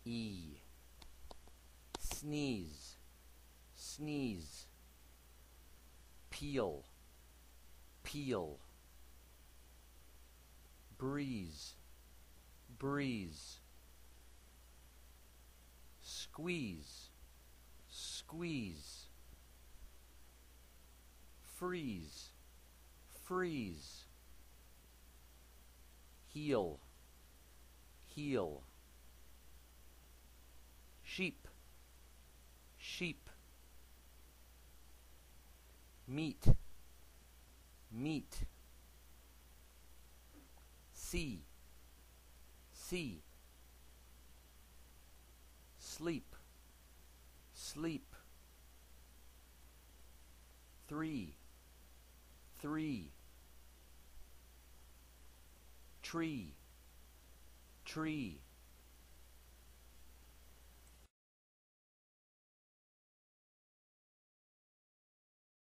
E. Sneeze, sneeze. Peel, peel. Breeze, breeze. Squeeze, squeeze. Freeze, freeze. Heel, heel. Sheep, sheep. Meat, meat. See, see. Sleep, sleep. Three, three. Tree, tree.